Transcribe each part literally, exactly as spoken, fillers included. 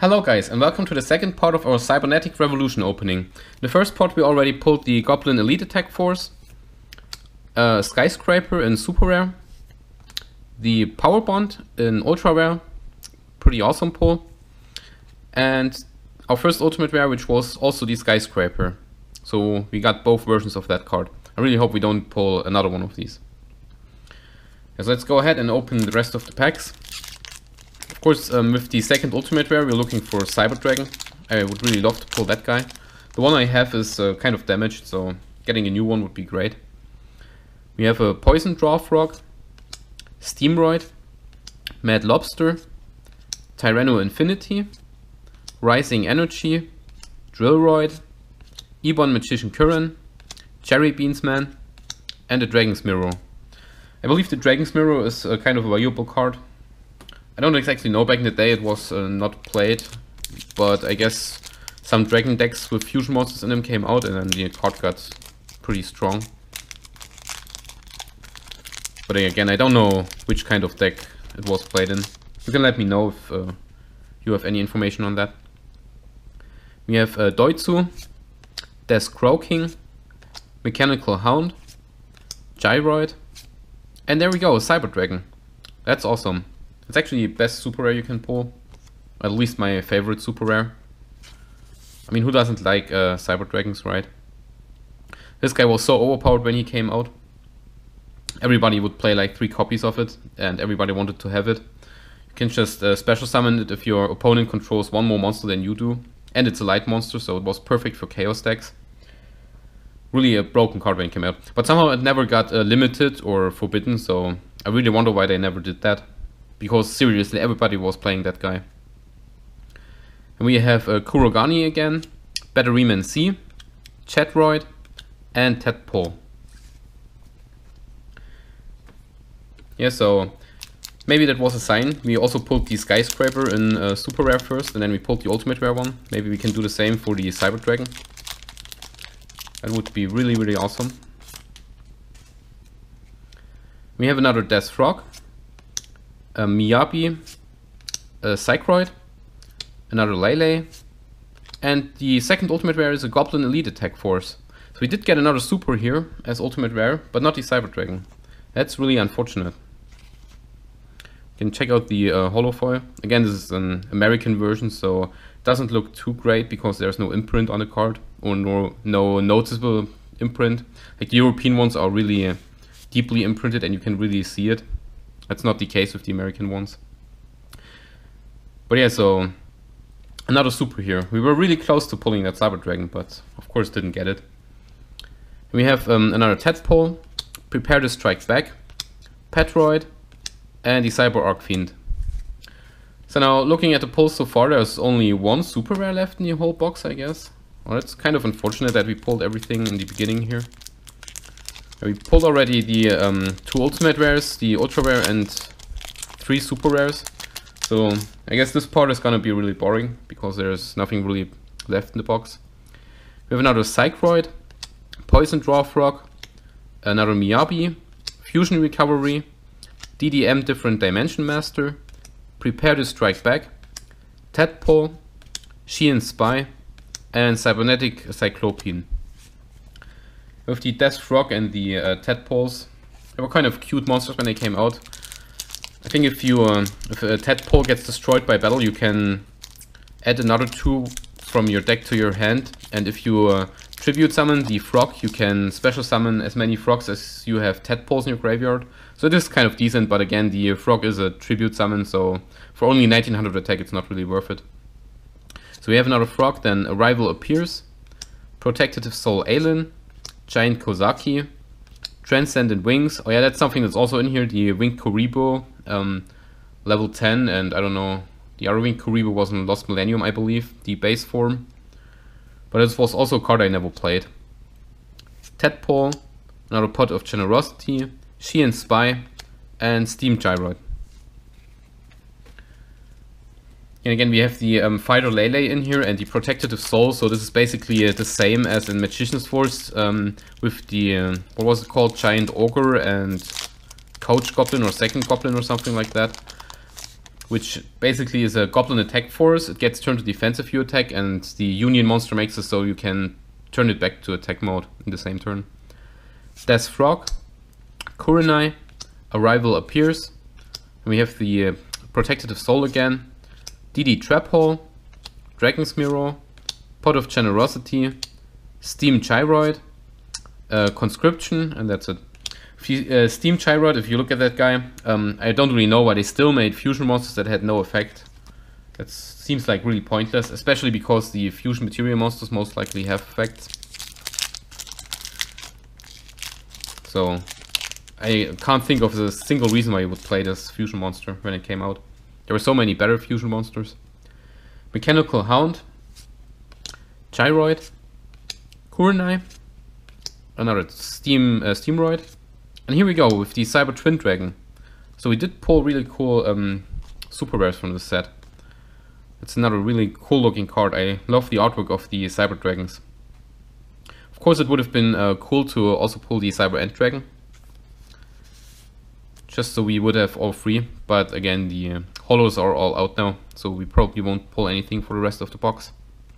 Hello guys, and welcome to the second part of our Cybernetic Revolution opening. In the first part we already pulled the Goblin Elite Attack Force, uh, Skyscraper in Super Rare, the Power Bond in Ultra Rare, pretty awesome pull, and our first Ultimate Rare, which was also the Skyscraper. So we got both versions of that card. I really hope we don't pull another one of these. So let's go ahead and open the rest of the packs. Of course, um, with the second Ultimate Rare, we're looking for Cyber Dragon. I would really love to pull that guy. The one I have is uh, kind of damaged, so getting a new one would be great. We have a Poison Draw Frog, Steamroid, Mad Lobster, Tyranno Infinity, Rising Energy, Drillroid, Ebon Magician Curran, Cherry Beansman, and the Dragon's Mirror. I believe the Dragon's Mirror is a kind of a valuable card. I don't exactly know, back in the day it was uh, not played, but I guess some dragon decks with fusion monsters in them came out and then the card got pretty strong. But again, I don't know which kind of deck it was played in. You can let me know if uh, you have any information on that. We have uh, Doitsu, Death Croaking, Mechanical Hound, Gyroid, and there we go, Cyber Dragon. That's awesome. It's actually the best super rare you can pull, at least my favorite super rare. I mean, who doesn't like uh, Cyber Dragons, right? This guy was so overpowered when he came out. Everybody would play like three copies of it, and everybody wanted to have it. You can just uh, special summon it if your opponent controls one more monster than you do, and it's a light monster, so it was perfect for chaos decks. Really a broken card when it came out, but somehow it never got uh, limited or forbidden, so I really wonder why they never did that. Because seriously, everybody was playing that guy. And we have uh, Kurogani again, Batteryman C, Chatroid, and Tadpole. Yeah, so maybe that was a sign. We also pulled the Skyscraper in uh, Super Rare first, and then we pulled the Ultimate Rare one. Maybe we can do the same for the Cyber Dragon. That would be really, really awesome. We have another Death Frog, a Miyabi, a Psychroid, another Lele, and the second Ultimate Rare is a Goblin Elite Attack Force. So we did get another Super here as Ultimate Rare, but not the Cyber Dragon. That's really unfortunate. You can check out the uh, holofoil. Again, this is an American version, so it doesn't look too great because there's no imprint on the card, or no, no noticeable imprint. Like the European ones are really uh, deeply imprinted and you can really see it. That's not the case with the American ones. But yeah, so another super here. We were really close to pulling that Cyber Dragon, but of course didn't get it. We have um, another Tadpole, Prepare to Strike Back, Petroid, and the Cyber Arc Fiend. So now, looking at the pulls so far, there's only one super rare left in the whole box, I guess. Well, it's kind of unfortunate that we pulled everything in the beginning here. We pulled already the um, two Ultimate Rares, the Ultra Rare, and three Super Rares. So I guess this part is gonna be really boring because there's nothing really left in the box. We have another Psychroid, Poison Draw Frog, another Miyabi, Fusion Recovery, D D M Different Dimension Master, Prepare to Strike Back, Tadpole, Sheehan Spy, and Cybernetic Cyclopean. With the Death Frog and the uh, Tadpoles, they were kind of cute monsters when they came out. I think if you uh, if a Tadpole gets destroyed by battle, you can add another two from your deck to your hand, and if you uh, tribute summon the Frog, you can special summon as many Frogs as you have Tadpoles in your graveyard. So it is kind of decent, but again, the Frog is a tribute summon, so for only nineteen hundred attack, it's not really worth it. So we have another Frog, then Arrival Appears, Protective Soul Aelin, Giant Kozaki, Transcendent Wings. Oh yeah, that's something that's also in here, the Winged Kuriboh, um, level ten, and I don't know, the other Winged Kuriboh was in Lost Millennium, I believe, the base form. But this was also a card I never played. Tadpole, another Pot of Generosity, Sheehan Spy, and Steam Gyroid. And again, we have the um, Fighter Lele in here and the Protective Soul, so this is basically uh, the same as in Magician's Force um, with the, uh, what was it called, Giant Ogre and Coach Goblin or Second Goblin or something like that. which basically is a Goblin attack force. It gets turned to defense if you attack, and the Union monster makes it so you can turn it back to attack mode in the same turn. Death Frog, Kurenai, Arrival appears. And we have the uh, Protective Soul again, D D Trap Hole, Dragon's Mirror, Pot of Generosity, Steam Gyroid, uh, Conscription, and that's it. Uh, Steam Gyroid, if you look at that guy, um, I don't really know why they still made fusion monsters that had no effect. That seems like really pointless, especially because the fusion material monsters most likely have effects. So I can't think of a single reason why you would play this fusion monster when it came out. There were so many better fusion monsters. Mechanical Hound, Gyroid, Kurenai, another Steam uh, Steamroid. And here we go with the Cyber Twin Dragon. So we did pull really cool um, super rares from this set. It's another really cool looking card. I love the artwork of the Cyber Dragons. Of course it would have been uh, cool to also pull the Cyber End Dragon. Just so we would have all three. But again, the uh, holos are all out now. So we probably won't pull anything for the rest of the box.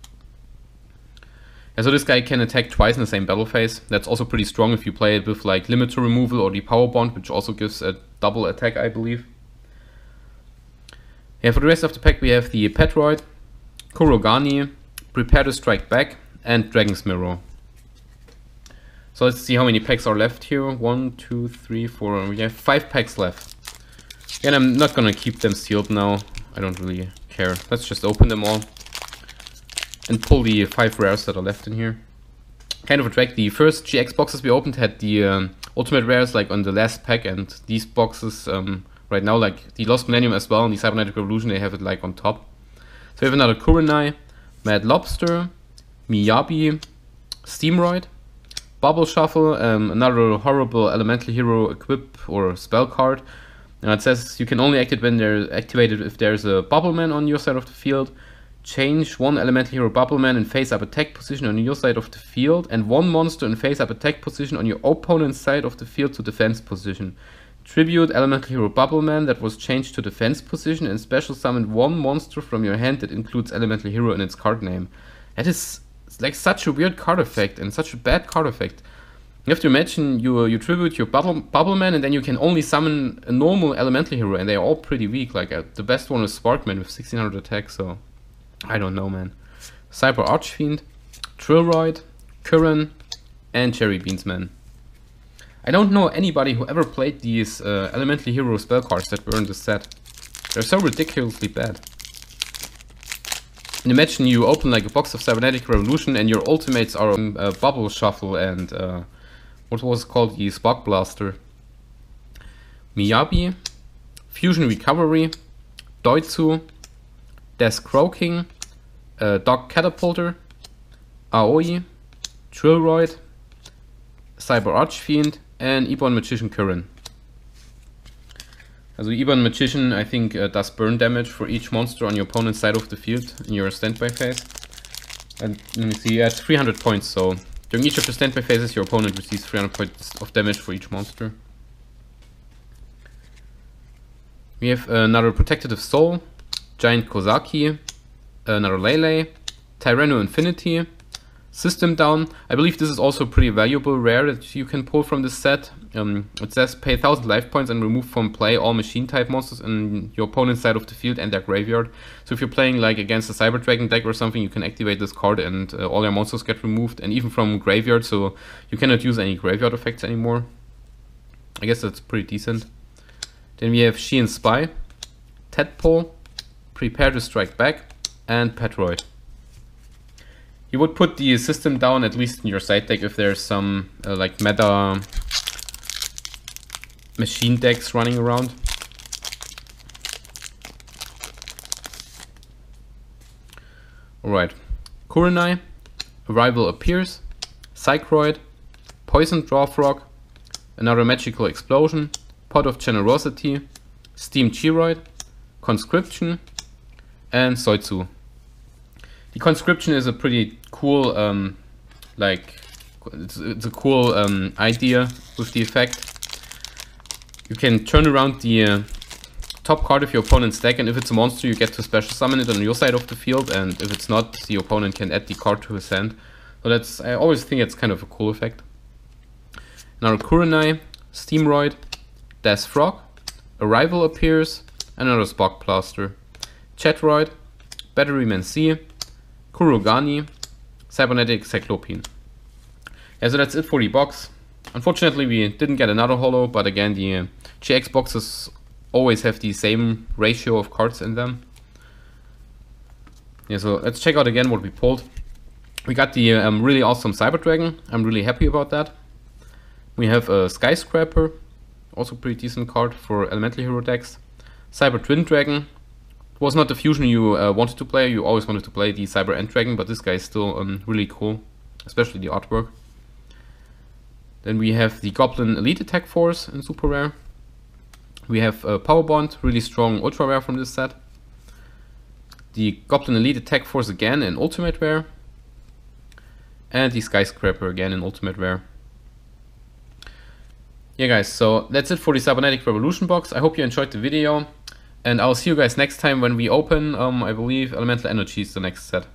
Yeah, so this guy can attack twice in the same battle phase. That's also pretty strong if you play it with like limiter removal or the power bond, which also gives a double attack, I believe. Yeah, for the rest of the pack we have the Petroid, Kurogani, Prepare to Strike Back, and Dragon's Mirror. So let's see how many packs are left here. One, two, three, four. We have five packs left. And I'm not gonna keep them sealed now. I don't really care. Let's just open them all and pull the five rares that are left in here. Kind of a track. The first G X boxes we opened had the um, ultimate rares like on the last pack, and these boxes um, right now, like the Lost Millennium as well and the Cybernetic Revolution, they have it like on top. So we have another Kurenai, Mad Lobster, Miyabi, Steamroid, Bubble Shuffle, um, another horrible elemental hero equip or spell card. Now it says you can only activate when they're activated if there's a Bubbleman on your side of the field. Change one elemental hero Bubbleman in face-up attack position on your side of the field and one monster in face-up attack position on your opponent's side of the field to defense position. Tribute elemental hero Bubbleman that was changed to defense position and special summon one monster from your hand that includes elemental hero in its card name. That is like such a weird card effect and such a bad card effect. You have to imagine you you tribute your Bubble, Bubbleman and then you can only summon a normal elemental hero, and they are all pretty weak. Like uh, the best one is Sparkman with sixteen hundred attack, so I don't know, man. Cyber Archfiend, Trillroid, Curran, and Cherry Beansman. I don't know anybody who ever played these uh, elemental hero spell cards that were in this set. They're so ridiculously bad. And imagine you open like a box of Cybernetic Revolution and your ultimates are um, uh, Bubble Shuffle and uh, what was called the Spark Blaster. Miyabi, Fusion Recovery, Doitsu, Death Croaking, uh, Dog Catapulter, Aoi, Trillroid, Cyber Archfiend, and Ebon Magician Curran. Also Ebon Magician, I think, uh, does burn damage for each monster on your opponent's side of the field in your standby phase. And let me see, yeah, it's three hundred points, so during each of the standby phases your opponent receives three hundred points of damage for each monster. We have another Protective Soul, Giant Kozaki, another Lele, Tyranno Infinity, System Down. I believe this is also a pretty valuable rare that you can pull from this set. Um, it says pay one thousand life points and remove from play all machine type monsters in your opponent's side of the field and their graveyard. So if you're playing like against a Cyber Dragon deck or something, you can activate this card and uh, all your monsters get removed, and even from graveyard, so you cannot use any graveyard effects anymore. I guess that's pretty decent. Then we have Sheehan Spy, Tadpole, Prepare to Strike Back, and Petroid. You would put the System Down at least in your side deck if there's some uh, like meta machine decks running around. Alright, Kurenai, Arrival appears, Psychroid, Poison Draw Frog, another Magical Explosion, Pot of Generosity, Steam Gyroid, Conscription, and Zoitsu. The Conscription is a pretty cool, um, like, it's, it's a cool um, idea with the effect. You can turn around the uh, top card of your opponent's deck, and if it's a monster you get to special summon it on your side of the field, and if it's not, the opponent can add the card to his hand. So that's, I always think it's kind of a cool effect. Another Kurenai, Steamroid, Death Frog, Arrival appears, another Spark Blaster, Chatroid, Batteryman C, Kurogani, Cybernetic Cyclopean. Yeah, so that's it for the box. Unfortunately we didn't get another holo, but again the uh, G X boxes always have the same ratio of cards in them. Yeah, so let's check out again what we pulled. We got the um, really awesome Cyber Dragon. I'm really happy about that. We have a Skyscraper, also pretty decent card for Elemental Hero decks. Cyber Twin Dragon. It was not the fusion you uh, wanted to play, you always wanted to play the Cyber End Dragon, but this guy is still um, really cool, especially the artwork. Then we have the Goblin Elite Attack Force in Super Rare. We have uh, Power Bond, really strong Ultra Rare from this set. The Goblin Elite Attack Force again in Ultimate Rare. And the Skyscraper again in Ultimate Rare. Yeah guys, so that's it for the Cybernetic Revolution box. I hope you enjoyed the video. And I'll see you guys next time when we open, um, I believe, Elemental Energy is the next set.